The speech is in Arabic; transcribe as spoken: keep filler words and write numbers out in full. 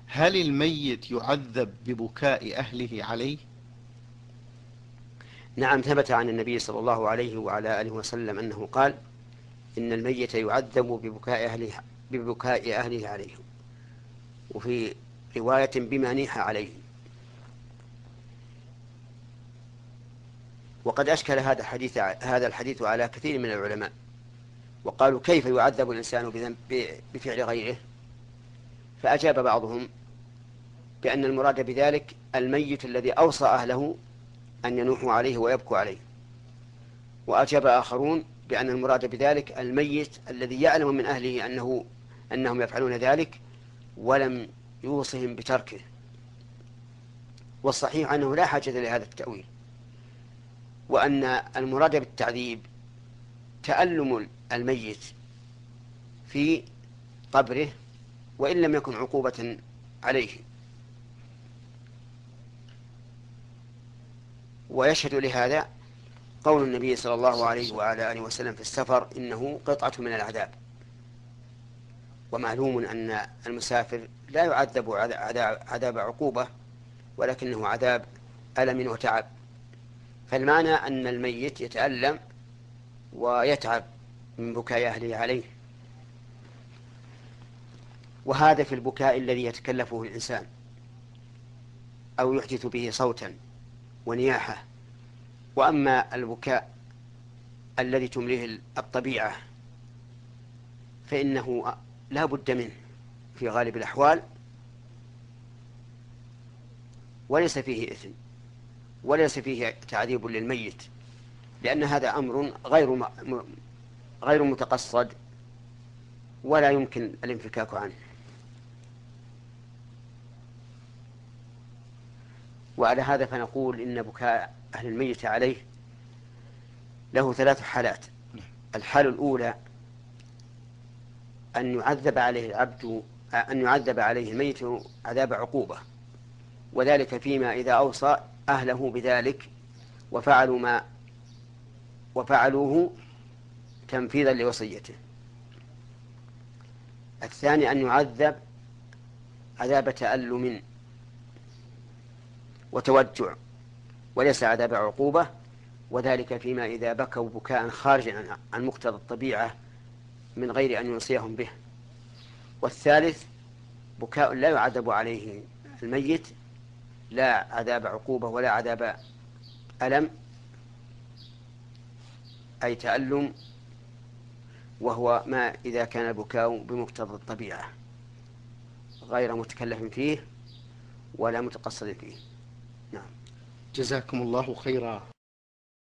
هل الميت يعذب ببكاء أهله عليه؟ نعم، ثبت عن النبي صلى الله عليه وعلى آله وسلم أنه قال: إن الميت يعذب ببكاء أهله ببكاء أهله عليه، وفي رواية بما نيح عليه. وقد أشكل هذا الحديث هذا الحديث على كثير من العلماء، وقالوا: كيف يعذب الإنسان بذنب بفعل غيره؟ فأجاب بعضهم بأن المراد بذلك الميت الذي أوصى أهله أن ينوحوا عليه ويبكوا عليه. وأجاب آخرون بأن المراد بذلك الميت الذي يعلم من أهله أنه أنهم يفعلون ذلك ولم يوصهم بتركه. والصحيح أنه لا حاجة لهذا التأويل، وأن المراد بالتعذيب تألم الميت في قبره وإن لم يكن عقوبة عليه. ويشهد لهذا قول النبي صلى الله عليه وعلى آله وسلم في السفر: إنه قطعة من العذاب. ومعلوم أن المسافر لا يعذب عذاب عقوبة، ولكنه عذاب ألم وتعب. فالمعنى أن الميت يتألم ويتعب من بكاء أهله عليه، وهذا في البكاء الذي يتكلفه الإنسان أو يحدث به صوتا ونياحة. وأما البكاء الذي تمليه الطبيعة فإنه لا بد منه في غالب الأحوال، وليس فيه إثم وليس فيه تعذيب للميت، لأن هذا أمر غير غير متقصد ولا يمكن الانفكاك عنه. وعلى هذا فنقول إن بكاء أهل الميت عليه له ثلاث حالات. الحالة الأولى أن يعذب عليه العبد أن يعذب عليه الميت عذاب عقوبة، وذلك فيما إذا أوصى أهله بذلك وفعلوا ما وفعلوه تنفيذا لوصيته. الثاني أن يعذب عذاب تألم وتوجع وليس عذاب عقوبة، وذلك فيما إذا بكوا بكاء خارجا عن مقتضى الطبيعة من غير أن يوصيهم به. والثالث بكاء لا يعذب عليه الميت، لا عذاب عقوبة ولا عذاب ألم أي تألم، وهو ما إذا كان البكاء بمقتضى الطبيعة غير متكلف فيه ولا متقصد فيه. نعم. جزاكم الله خيرا.